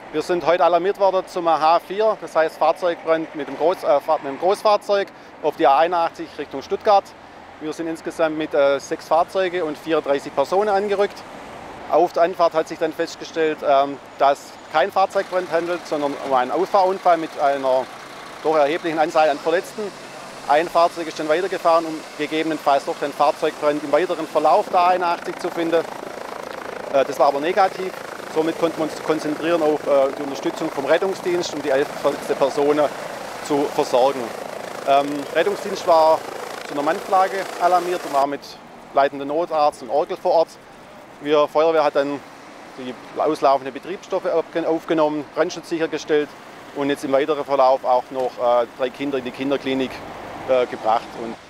Wir sind heute alarmiert worden zum H4, das heißt Fahrzeugbrand mit dem Großfahrzeug auf die A81 Richtung Stuttgart. Wir sind insgesamt mit 6 Fahrzeugen und 34 Personen angerückt. Auf der Anfahrt hat sich dann festgestellt, dass kein Fahrzeugbrand handelt, sondern um einen Auffahrunfall mit einer doch erheblichen Anzahl an Verletzten. Ein Fahrzeug ist dann weitergefahren, um gegebenenfalls doch den Fahrzeugbrand im weiteren Verlauf der A81 zu finden. Das war aber negativ. Somit konnten wir uns konzentrieren auf die Unterstützung vom Rettungsdienst, um die 11 verletzte Personen zu versorgen. Rettungsdienst war zu einer Mannflage alarmiert und war mit leitendem Notarzt und Orgel vor Ort. Die Feuerwehr hat dann die auslaufenden Betriebsstoffe aufgenommen, Brandschutz sichergestellt und jetzt im weiteren Verlauf auch noch 3 Kinder in die Kinderklinik gebracht.